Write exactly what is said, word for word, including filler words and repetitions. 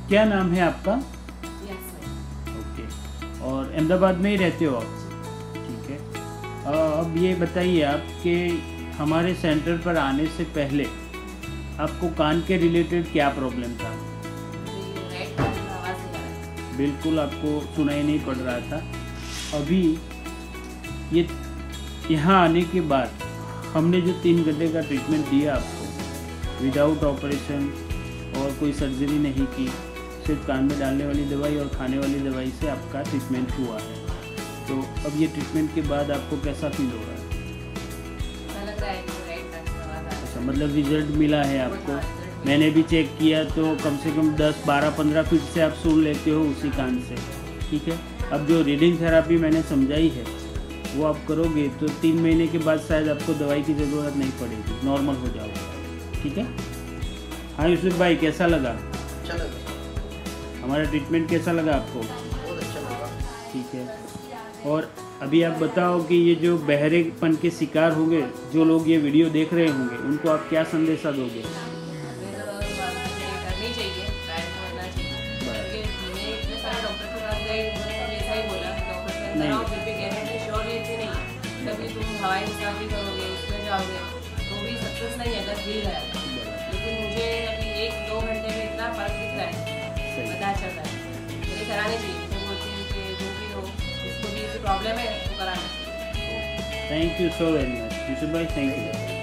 क्या नाम है आपका? यस ओके, और अहमदाबाद में ही रहते हो आप? ठीक है। अ, अब ये बताइए, आपके हमारे सेंटर पर आने से पहले आपको कान के रिलेटेड क्या प्रॉब्लम था? राइट आवाज़ नहीं आ रहा है। बिल्कुल आपको सुनाई नहीं पड़ रहा था। अभी ये यहाँ आने के बाद हमने जो तीन घंटे का ट्रीटमेंट दिया आपको, विदाउट ऑपरेशन और कोई सर्जरी नहीं की, सिर्फ कान में डालने वाली दवाई और खाने वाली दवाई से आपका ट्रीटमेंट हुआ है। तो अब ये ट्रीटमेंट के बाद आपको कैसा फील हो रहा है? ऐसा लग रहा है कि राइट आवाज़ आ रहा अच्छा, मतलब रिजल्ट मिला है है। आपको? हाँ, result मैंने भी चेक किया तो कम से कम दस बारह पंद्रह फीट से आप सुन लेते हो उसी कान से। ठीक है। अब जो रीडिंग थेरापी मैंने समझाई है वो आप करोगे तो तीन महीने के बाद शायद आपको दवाई की ज़रूरत नहीं पड़ेगी, नॉर्मल हो जाओगे। ठीक है। हाँ यूसुफ भाई, कैसा लगा? अच्छा लगा, हमारा ट्रीटमेंट कैसा लगा आपको? बहुत अच्छा लगा। ठीक है। और अभी आप बताओ कि ये जो बहरेपन के शिकार होंगे जो लोग ये वीडियो देख रहे होंगे, उनको आप क्या संदेशा दोगे? हमें तो करनी चाहिए, ट्राई करना चाहिए। क्योंकि मैं इतने सारे डॉक्टर के पास गई, उन्होंने मुझे ऐसा ही बोला, डॉक्टर से नहीं। कराओ, फिर भी गारंटी श्योर लेती नहीं। कभी तुम हवाई मुसाफिर भी करोगे, उसमें जाओगे तो भी सक्सेस नहीं अगर हिल गया। लेकिन मुझे अभी एक दो घंटे में इतना फर्क दिख रहा है, सही। पता चल रहा है। मुझे करानी चाहिए। मैं बोलती हूँ कि जो भी हो, जिसको भी ऐसी प्रॉब्लम है वो कराना चाहिए। Thank you so very much Yusuf भाई, थैंक यू।